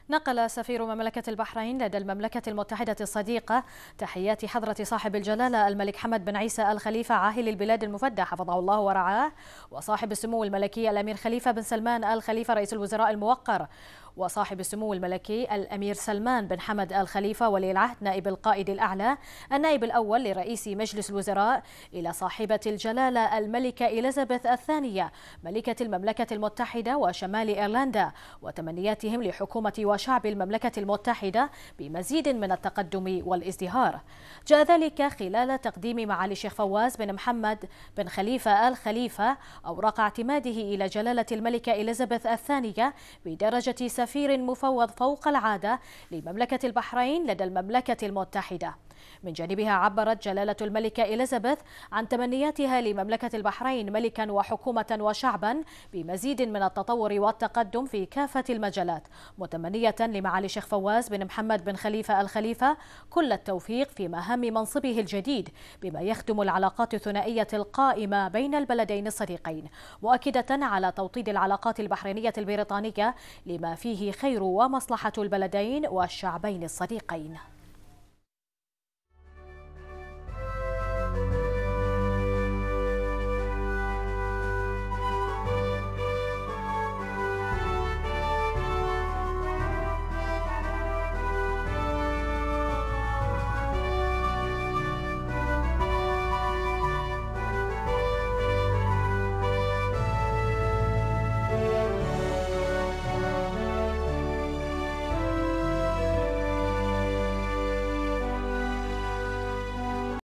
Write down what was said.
نقل سفير مملكة البحرين لدى المملكة المتحدة الصديقة تحيات حضرة صاحب الجلالة الملك حمد بن عيسى الخليفة عاهل البلاد المفدى حفظه الله ورعاه، وصاحب السمو الملكي الأمير خليفة بن سلمان الخليفة رئيس الوزراء الموقر، وصاحب السمو الملكي الأمير سلمان بن حمد الخليفة ولي العهد نائب القائد الأعلى النائب الأول لرئيس مجلس الوزراء، إلى صاحبة الجلالة الملكة إليزابيث الثانية ملكة المملكة المتحدة وشمال إيرلندا، وتمنياتهم لحكومة وشعب المملكة المتحدة بمزيد من التقدم والازدهار. جاء ذلك خلال تقديم معالي الشيخ فواز بن محمد بن خليفة الخليفة أوراق اعتماده إلى جلالة الملكة إليزابيث الثانية بدرجة سفير مفوض فوق العادة لمملكة البحرين لدى المملكة المتحدة. من جانبها عبرت جلالة الملكة إليزابيث عن تمنياتها لمملكة البحرين ملكا وحكومة وشعبا بمزيد من التطور والتقدم في كافة المجالات، متمنية لمعالي الشيخ فواز بن محمد بن خليفة الخليفة كل التوفيق في مهام منصبه الجديد بما يخدم العلاقات الثنائية القائمة بين البلدين الصديقين، مؤكدة على توطيد العلاقات البحرينية البريطانية لما فيه خير ومصلحة البلدين والشعبين الصديقين.